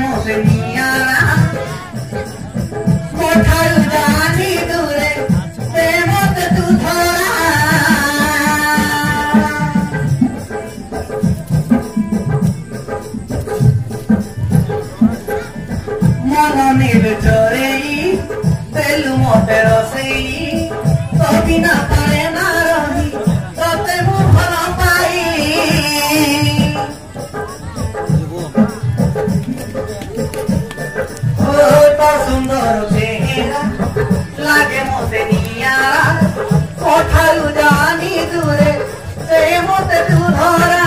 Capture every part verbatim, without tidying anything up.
मोसे नियारा कोठार जानी दूरे प्रेमत तू धरा मननीर चोरेई तेलु मोटे रसेई तो बिना पारे ना रही तते मु भला पाई ओ तो सुंदर चेहरा लागे मोते नियारा कोठारू जानी दूरे से मोते तू धरा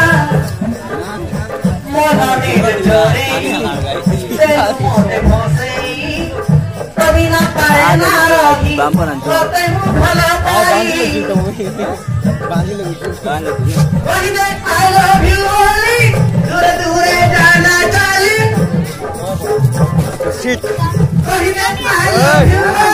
मननीर चोरेई तेलु मोटे मोसेई कभी ना पारे ना रही तते मु भला पाई कहिदे I love you only दूरे दूरे जाना चाली कहिदे I love you